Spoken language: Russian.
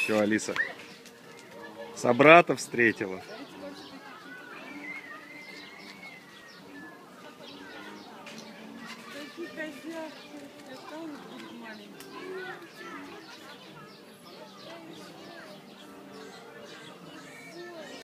Все, Алиса. Собрата встретила. Такие козявки. Это он будет маленький.